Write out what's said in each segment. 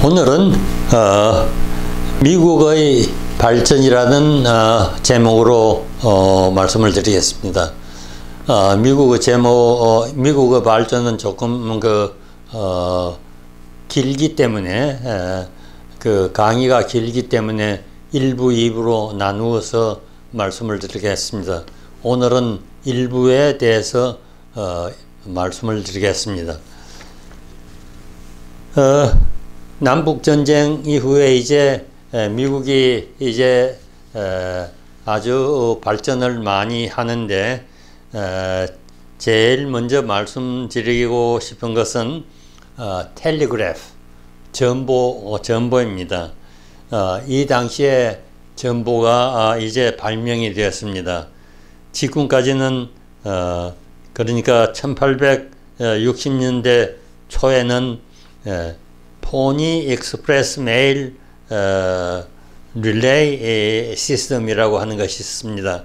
오늘은 미국의 발전이라는 제목으로 말씀을 드리겠습니다. 미국의 발전은 조금 길기 때문에 그 강의가 길기 때문에 1부, 2부로 나누어서 말씀을 드리겠습니다. 오늘은 1부에 대해서 말씀을 드리겠습니다. 남북전쟁 이후에 이제 미국이 이제 아주 발전을 많이 하는데 제일 먼저 말씀드리고 싶은 것은 텔레그래프, 전보입니다. 이 당시에 전보가 이제 발명이 되었습니다. 지금까지는 그러니까 1860년대 초에는 포니 익스프레스 메일 릴레이 시스템이라고 하는 것이 있습니다.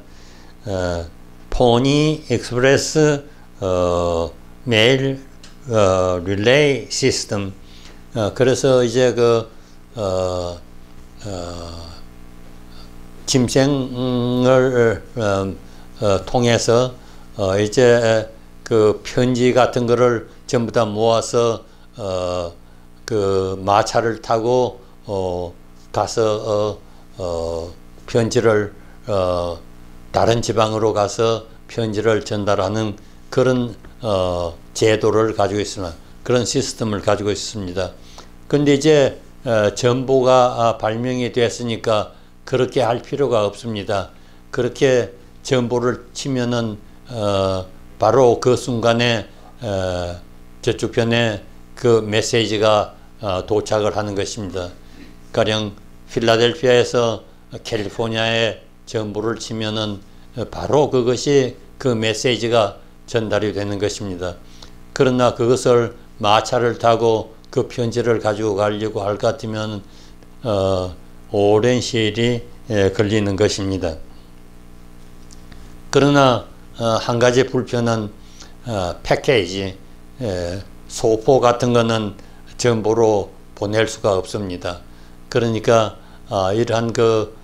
포니 익스프레스 메일 릴레이 시스템. 그래서 이제 짐승을 통해서 이제 그 편지 같은 거를 전부 다 모아서 그 마차를 타고 가서 편지를 다른 지방으로 가서 편지를 전달하는 그런 제도를 가지고 있습니다. 그런 시스템을 가지고 있습니다. 근데 이제 전보가 발명이 됐으니까 그렇게 할 필요가 없습니다. 그렇게 전보를 치면은 바로 그 순간에 저쪽 편에 그 메시지가 도착을 하는 것입니다. 가령 필라델피아에서 캘리포니아에 전보를 치면은 바로 그것이 그 메시지가 전달이 되는 것입니다. 그러나 그것을 마차를 타고 그 편지를 가지고 가려고 할 것 같으면 오랜 시일이 걸리는 것입니다. 그러나 한 가지 불편한 패키지, 소포 같은 거는 전보로 보낼 수가 없습니다. 그러니까 이러한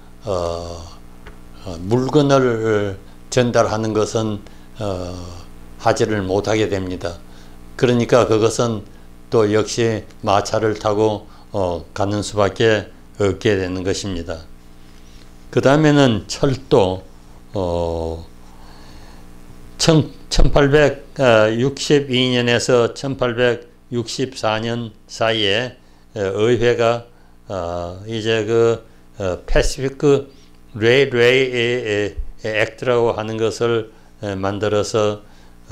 물건을 전달하는 것은 하지를 못하게 됩니다. 그러니까 그것은 또 역시 마차를 타고 가는 수밖에 없게 되는 것입니다. 그 다음에는 철도. 1862년에서 1864년 사이에 의회가 이제 그 패시피크 레일웨이 액트라고 하는 것을 만들어서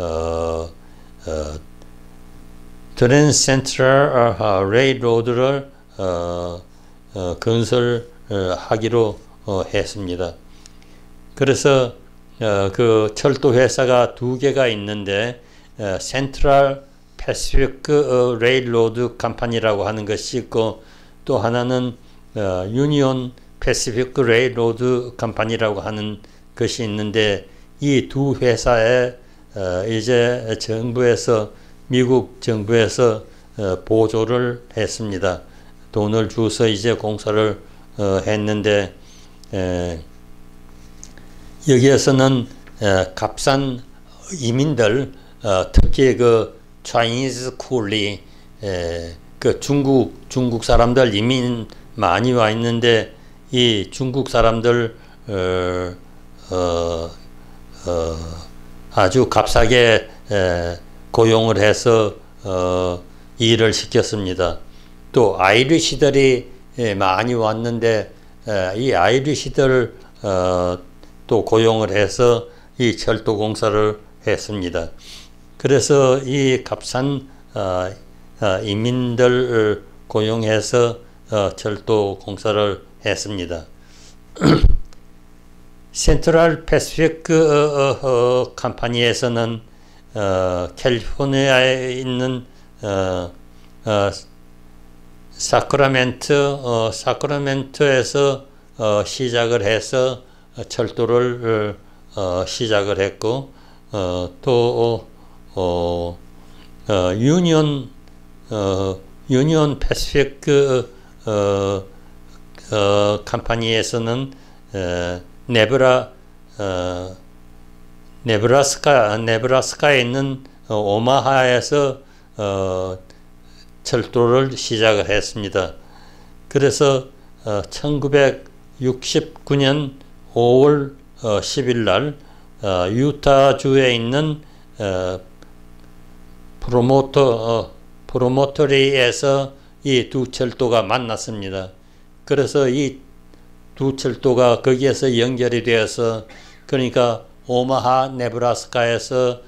트랜스센트럴 레일로드를 건설하기로 했습니다. 그래서 그 철도 회사가 두 개가 있는데 센트럴 패시피크 레일로드 컴퍼니라고 하는 것이 있고 또 하나는 유니온 패시피크 레일로드 컴퍼니라고 하는 것이 있는데 이 두 회사에 이제 미국 정부에서 보조를 했습니다. 돈을 주서 이제 공사를 했는데 여기에서는 값싼 이민들, 특히 그 차이니즈 쿨리, 그 중국 사람들 이민 많이 와 있는데 이 중국 사람들 아주 값싸게 고용을 해서 일을 시켰습니다. 또 아이리시들이 많이 왔는데 이 아이리시들 또 고용을 해서 이 철도 공사를 했습니다. 그래서 이 값싼 이민들 고용해서 철도 공사를 했습니다. 센트럴 패시피크 컴퍼니에서는 캘리포니아에 있는 사크라멘토에서 시작을 해서 철도를 시작을 했고 또 유니온 패시피크 컴퍼니에서는 네브라스카에 있는 오마하에서 철도를 시작을 했습니다. 그래서 1969년 5월 10일 날 유타주에 있는 프로모터리에서 이 두 철도가 만났습니다. 그래서 이 두 철도가 거기에서 연결이 되어서, 그러니까 오마하 네브라스카에서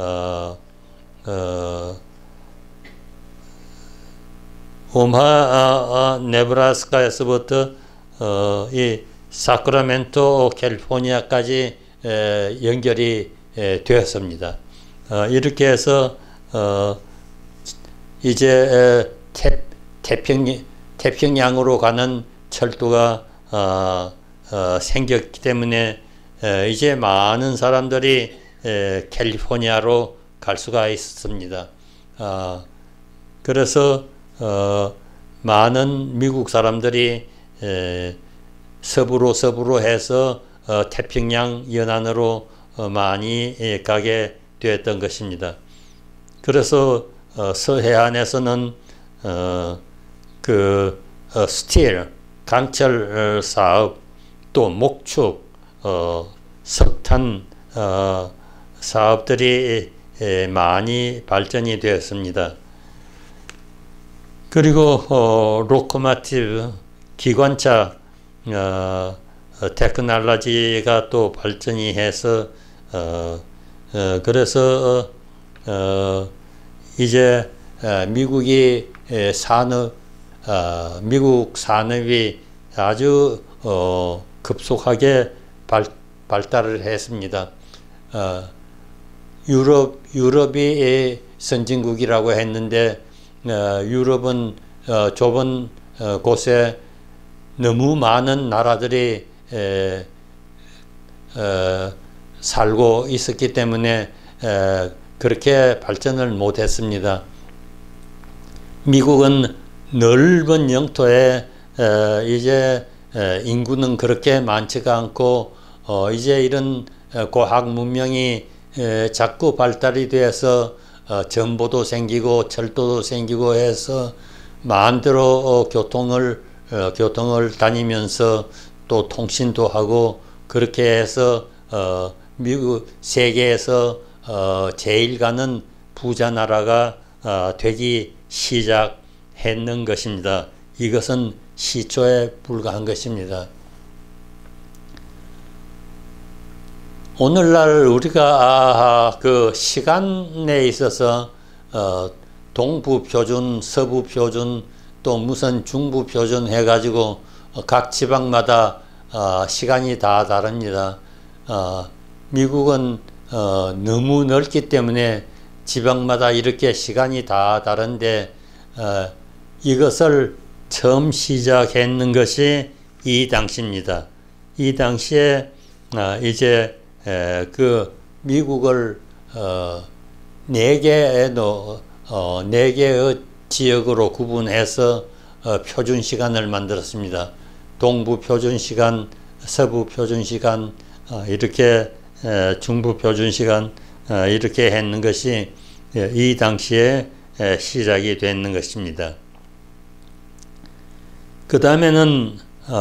오마하 네브라스카에서부터 이 사크라멘토 캘리포니아까지 연결이 되었습니다. 이렇게 해서 이제 태평양으로 가는 철도가 생겼기 때문에 이제 많은 사람들이 캘리포니아로 갈 수가 있습니다. 그래서 많은 미국 사람들이 서부로 해서 태평양 연안으로 많이 가게 되었던 것입니다. 그래서 서해안에서는 스틸, 강철 사업, 또 목축, 석탄 사업들이 많이 발전이 되었습니다. 그리고 로코모티브, 기관차 테크놀로지가 또 발전이 해서 그래서 이제 미국이 미국 산업이 아주 급속하게 발달을 했습니다. 유럽이 선진국이라고 했는데 유럽은 좁은 곳에 너무 많은 나라들이 살고 있었기 때문에 그렇게 발전을 못했습니다. 미국은 넓은 영토에 이제 인구는 그렇게 많지가 않고 이제 이런 과학 문명이 자꾸 발달이 되어서 정보도 생기고 철도도 생기고 해서 마음대로 교통을 다니면서 또 통신도 하고 그렇게 해서 미국 세계에서 제일 가는 부자 나라가 되기 시작했는 것입니다. 이것은 시초에 불과한 것입니다. 오늘날 우리가 그 시간에 있어서 동부 표준, 서부 표준, 또 무슨 중부 표준 해가지고 각 지방마다 시간이 다 다릅니다. 미국은 너무 넓기 때문에 지방마다 이렇게 시간이 다 다른데 이것을 처음 시작했는 것이 이 당시입니다. 이 당시에 이제 그 미국을 네 개의 지역으로 구분해서 표준 시간을 만들었습니다. 동부 표준 시간, 서부 표준 시간, 이렇게 중부 표준 시간 이렇게 했는 것이 이 당시에 시작이 됐는 것입니다. 그 다음에는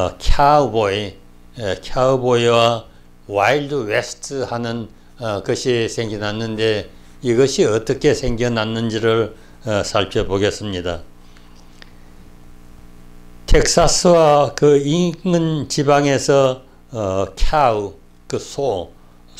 카우보이와 와일드 웨스트 하는 것이 생겨났는데 이것이 어떻게 생겨났는지를 살펴보겠습니다. 텍사스와 그 인근 지방에서 카우, 그 소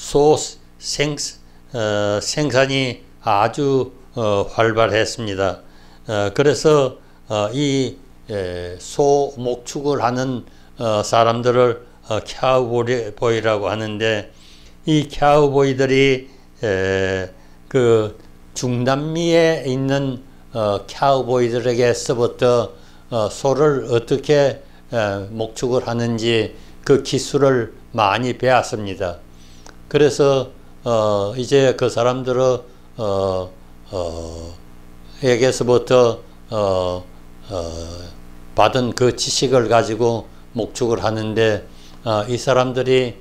생산이 아주 활발했습니다. 그래서 이 소 목축을 하는 사람들을 카우보이라고 하는데 이 카우보이들이 그 중남미에 있는 카우보이들에게서부터 소를 어떻게 목축을 하는지 그 기술을 많이 배웠습니다. 그래서 이제 그 사람들은 에게서부터 받은 그 지식을 가지고 목축을 하는데 이 사람들이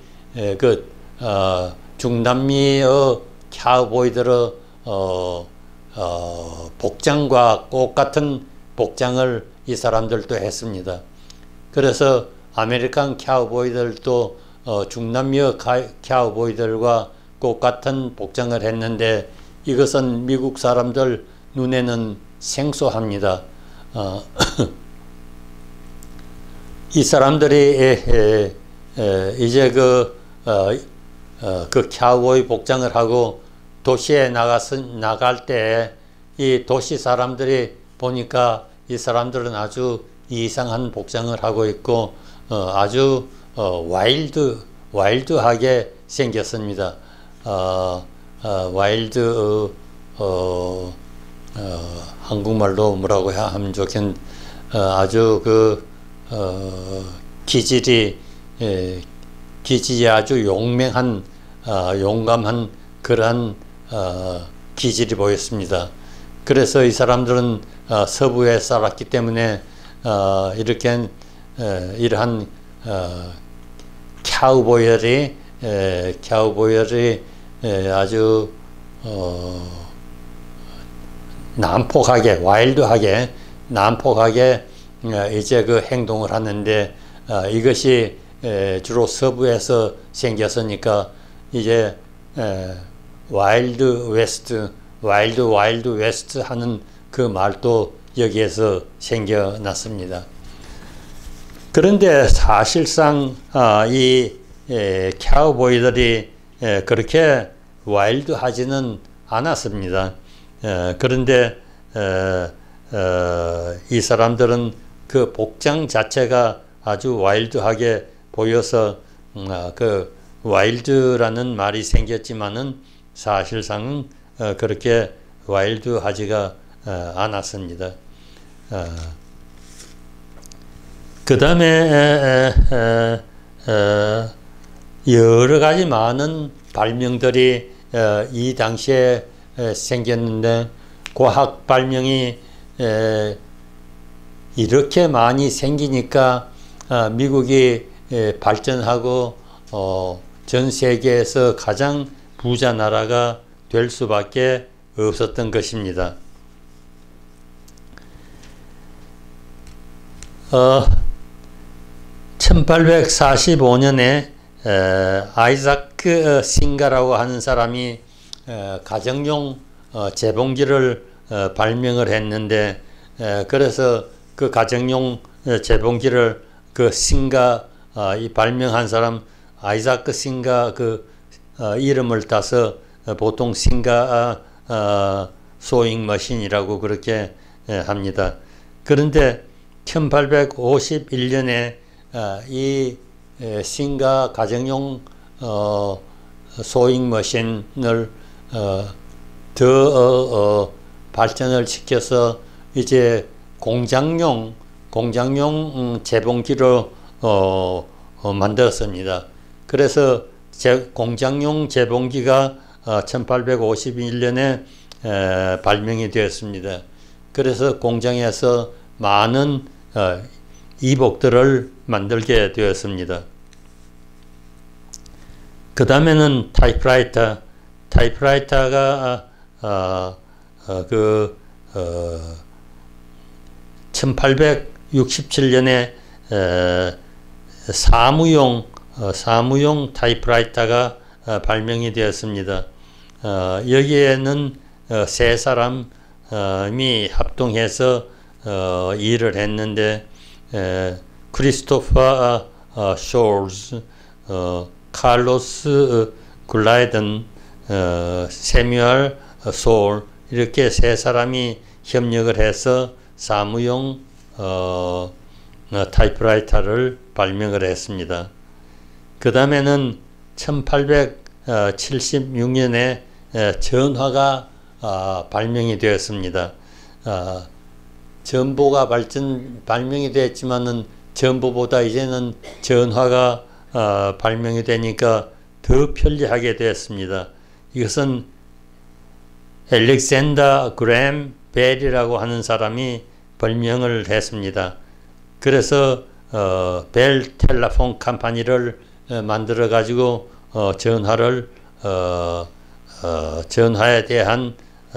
중남미의 카우보이들의 복장과 똑같은 복장을 이 사람들도 했습니다. 그래서 아메리칸 카우보이들도 중남미의 카우보이들과 똑같은 복장을 했는데 이것은 미국 사람들 눈에는 생소합니다. 이 사람들이 이제 그 카우보이 복장을 하고 도시에 나갈 때 이 도시 사람들이 보니까 이 사람들은 아주 이상한 복장을 하고 있고 아주 와일드하게 생겼습니다. 한국말로 뭐라고 하면 좋겠는 아주 기질이 아주 용맹한 용감한 그러한 기질이 보였습니다. 그래서 이 사람들은 서부에 살았기 때문에 이러한 카우보이들이 아주 난폭하게 난폭하게 이제 그 행동을 하는데 이것이 주로 서부에서 생겼으니까 이제 와일드 웨스트 하는 그 말도 여기에서 생겨났습니다. 그런데 사실상 이 카우보이들이 그렇게 와일드하지는 않았습니다. 그런데 이 사람들은 그 복장 자체가 아주 와일드하게 보여서 그 와일드라는 말이 생겼지만은 사실상은 그렇게 와일드하지가 않았습니다. 그 다음에 여러 가지 많은 발명들이 이 당시에 생겼는데 과학 발명이 이렇게 많이 생기니까 미국이 발전하고 전 세계에서 가장 부자 나라가 될 수밖에 없었던 것입니다. 1845년에 아이자크 싱가라고 하는 사람이 가정용 재봉기를 발명을 했는데 그래서 그 가정용 재봉기를 그 싱가 이 발명한 사람 아이자크 싱가 그 이름을 따서 보통 싱가 소잉 머신이라고 그렇게 합니다. 그런데 1851년에 이 싱가 가정용 소잉 머신을 더 발전을 시켜서 이제 공장용 재봉기로 만들었습니다. 그래서 공장용 재봉기가 1851년에 발명이 되었습니다. 그래서 공장에서 많은 이복들을 만들게 되었습니다. 그 다음에는 타이프라이터가 1867년에 사무용 타이프라이터가 발명이 되었습니다. 여기에는 세 사람이 합동해서 일을 했는데 크리스토퍼 숄즈, 칼로스 굴라이든, 세뮤얼 소울 이렇게 세 사람이 협력을 해서 사무용 타이프라이터를 발명을 했습니다. 그 다음에는 1876년에 전화가 발명이 되었습니다. 전보가 발명이 되었지만은 전보보다 이제는 전화가 발명이 되니까 더 편리하게 되었습니다. 이것은 알렉산더 그램 벨이라고 하는 사람이 발명을 했습니다. 그래서 벨 텔레폰 컴퍼니를 만들어 가지고 전화에 대한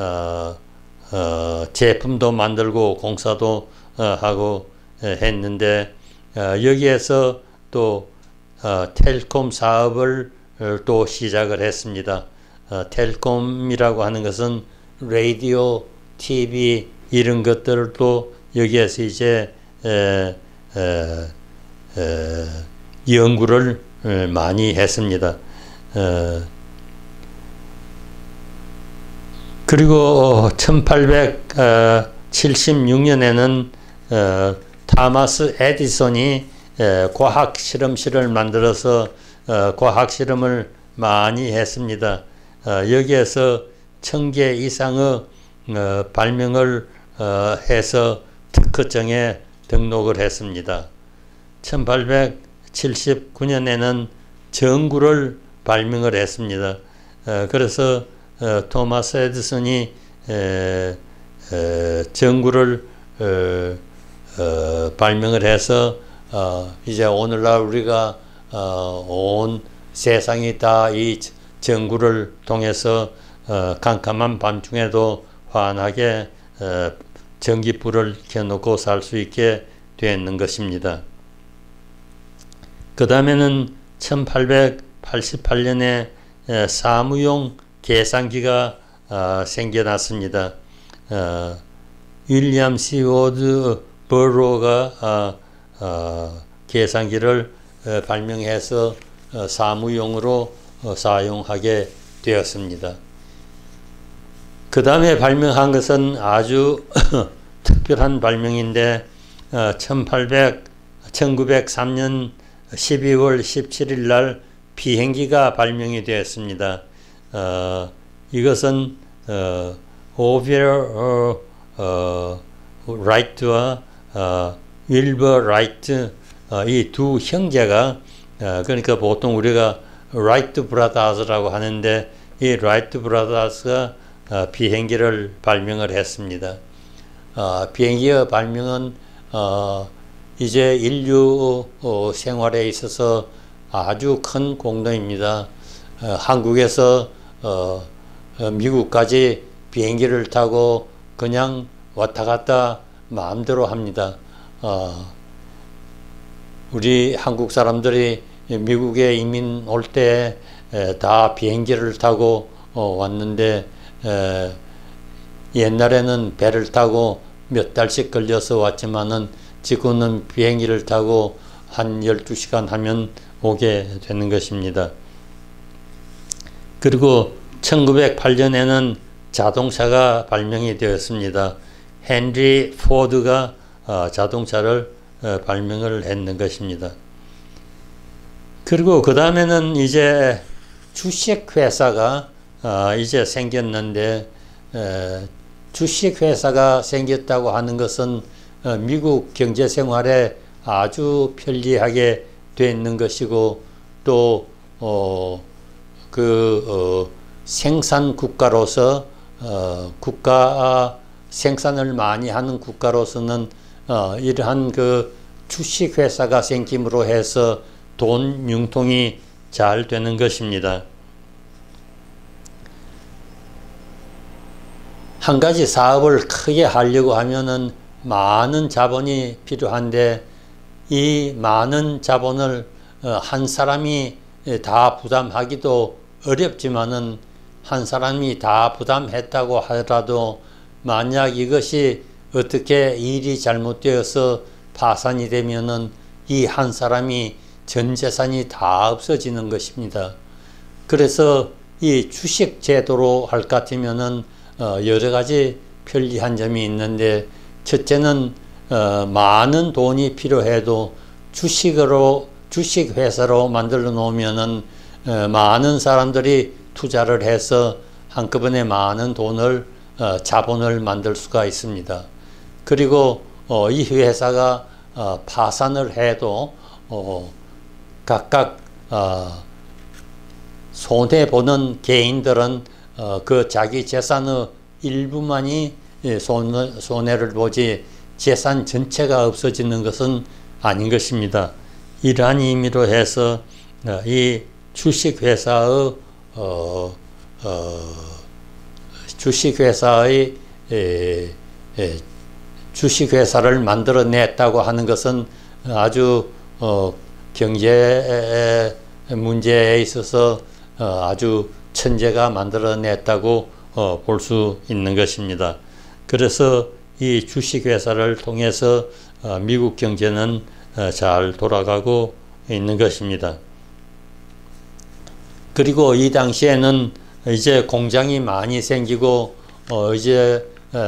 제품도 만들고 공사도 하고 했는데, 여기에서 또 텔콤 사업을 또 시작을 했습니다. 텔콤이라고 하는 것은 라디오, TV 이런 것들도 여기에서 이제 연구를 많이 했습니다. 그리고 1876년에는 타마스 에디슨이 과학 실험실을 만들어서 과학 실험을 많이 했습니다. 여기에서 1000개 이상의 발명을 해서 특허청에 등록을 했습니다. 1879년에는 전구를 발명을 했습니다. 그래서 토마스 에디슨이 전구를 발명을 해서 이제 오늘날 우리가 온 세상이 다 이 전구를 통해서 캄캄한 밤중에도 환하게 전기불을 켜놓고 살 수 있게 되는 것입니다. 그 다음에는 1888년에 사무용 계산기가 생겨났습니다. 윌리엄 씨 워드 버로가 계산기를 발명해서 사무용으로 사용하게 되었습니다. 그 다음에 발명한 것은 아주 특별한 발명인데 1903년 12월 17일 날 비행기가 발명이 되었습니다. 이것은 오비어 라이트와 윌버 라이트 이 두 형제가 그러니까 보통 우리가 라이트 브라더스라고 하는데 이 라이트 브라더스가 비행기를 발명을 했습니다. 비행기의 발명은 이제 인류 생활에 있어서 아주 큰 공로입니다. 한국에서 미국까지 비행기를 타고 그냥 왔다 갔다 마음대로 합니다. 우리 한국 사람들이 미국에 이민 올 때 다 비행기를 타고 왔는데 옛날에는 배를 타고 몇 달씩 걸려서 왔지만은 지금은 비행기를 타고 한 12시간 하면 오게 되는 것입니다. 그리고 1908년에는 자동차가 발명이 되었습니다. 헨리 포드가 자동차를 발명을 했는 것입니다. 그리고 그 다음에는 이제 주식회사가 이제 생겼는데, 주식회사가 생겼다고 하는 것은 미국 경제생활에 아주 편리하게 되어 있는 것이고, 또 생산 국가로서 국가 생산을 많이 하는 국가로서는 이러한 그 주식회사가 생김으로 해서 돈 융통이 잘 되는 것입니다. 한 가지 사업을 크게 하려고 하면은 많은 자본이 필요한데, 이 많은 자본을 한 사람이 다 부담하기도 어렵지만은 한 사람이 다 부담했다고 하더라도 만약 이것이 어떻게 일이 잘못되어서 파산이 되면은 이 한 사람이 전 재산이 다 없어지는 것입니다. 그래서 이 주식 제도로 할 것 같으면은 여러 가지 편리한 점이 있는데, 첫째는 많은 돈이 필요해도 주식회사로 만들어 놓으면은 많은 사람들이 투자를 해서 한꺼번에 많은 자본을 만들 수가 있습니다. 그리고 이 회사가 파산을 해도 각각 손해보는 개인들은 그 자기 재산의 일부만이 손해를 보지 재산 전체가 없어지는 것은 아닌 것입니다. 이러한 의미로 해서 이 주식회사의 주식회사를 만들어냈다고 하는 것은 아주 경제 문제에 있어서 아주 천재가 만들어냈다고 볼 수 있는 것입니다. 그래서 이 주식회사를 통해서 미국 경제는 잘 돌아가고 있는 것입니다. 그리고 이 당시에는 이제 공장이 많이 생기고 이제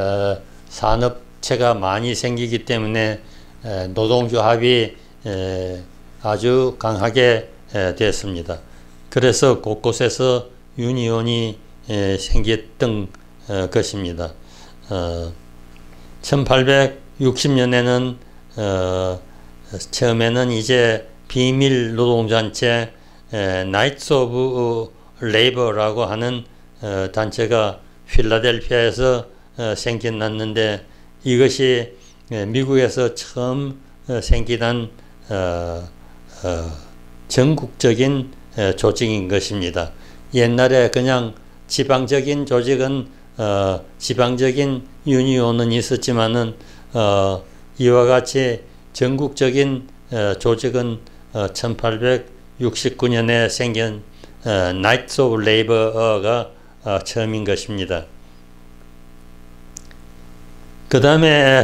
산업체가 많이 생기기 때문에 노동조합이 아주 강하게 됐습니다. 그래서 곳곳에서 유니온이 생겼던 것입니다. 1860년에는 처음에는 이제 비밀 노동단체 나이츠 오브 레이버라고 하는 단체가 필라델피아에서 생겨났는데 이것이 미국에서 처음 생기는 전국적인 조직인 것입니다. 옛날에 그냥 지방적인 조직은 지방적인 유니온은 있었지만은 이와 같이 전국적인 조직은 1869년에 생긴 나이츠 오브 레이버가 처음인 것입니다. 그 다음에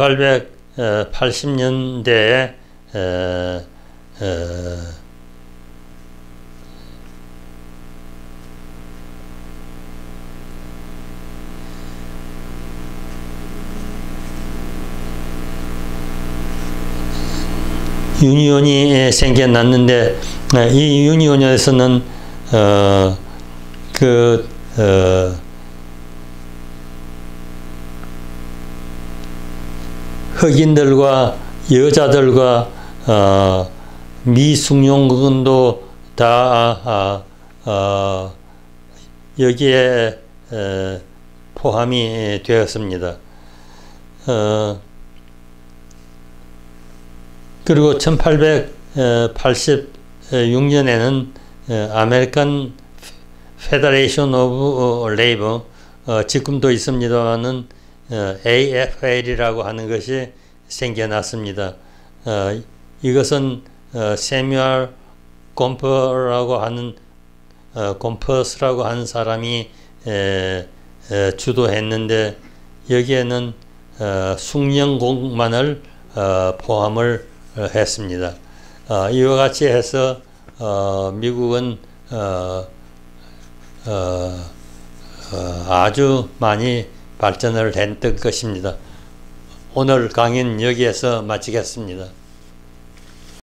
1880년대에 유니온이 생겨났는데 이 유니온에서는 흑인들과 여자들과 미숙용군도 다 여기에 포함이 되었습니다. 그리고 1886년에는 아메리칸 페더레이션 오브 레이버, 지금도 있습니다만은 AFL이라고 하는 것이 생겨났습니다. 이것은 세뮤얼 곰퍼라고 하는 곰퍼스라고 하는 사람이 주도했는데 여기에는 숙련공만을 포함을 했습니다. 이와 같이 해서 미국은 아주 많이 발전을 했던 것입니다. 오늘 강의는 여기에서 마치겠습니다.